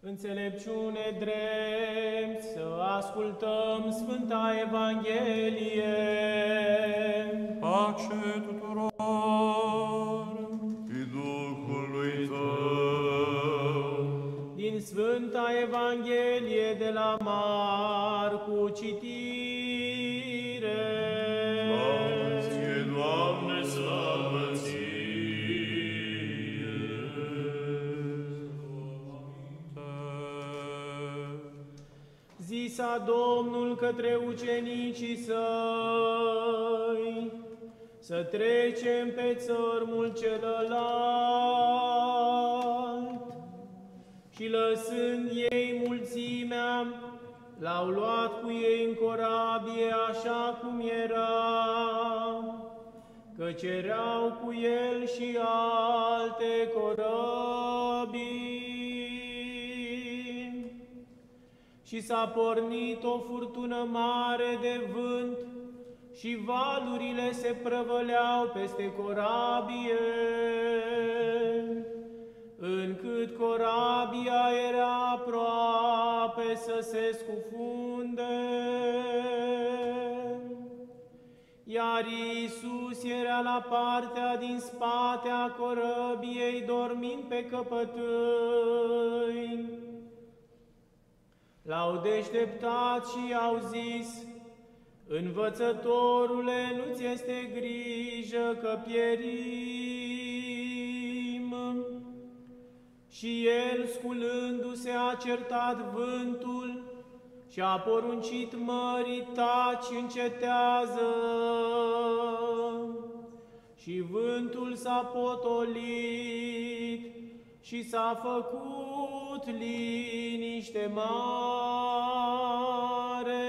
Înțelepciune drept să ascultăm Sfânta Evanghelie. Pace tuturor și Duhului Tău. Din Sfânta Evanghelie de la Marcu citire. Slavă Ție, Doamne, slavă Ție! Zisa Domnul către ucenicii Săi, să trecem pe țărmul celălalt. Și lăsând ei mulțimea, l-au luat cu ei în corabie așa cum era, căci erau cu el și alte corăbii. Și s-a pornit o furtună mare de vânt și valurile se prăvăleau peste corabie, încât corabia era aproape să se scufunde. Iar Iisus era la partea din spate a corăbiei, dormind pe căpătâi. L-au deșteptat și au zis: Învățătorule, nu-ți este grijă că pierim? Și el, sculându-se, a certat vântul și a poruncit mării: taci, încetează! Și vântul s-a potolit și s-a făcut liniște mare.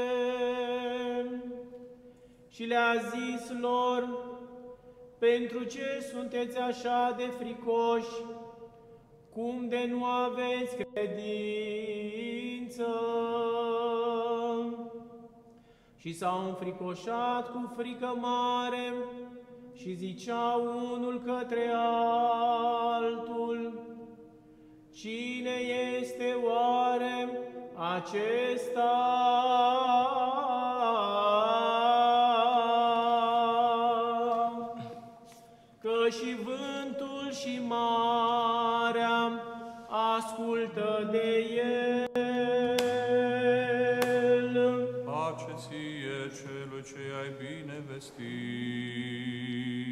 Și le-a zis lor: pentru ce sunteți așa de fricoși? Cum de nu aveți credință? Și s-au înfricoșat cu frică mare și ziceau unul către altul: cine este oare acesta? Că și vântul și marea ascultă de el. Pace ție, celui ce ai bine vestit.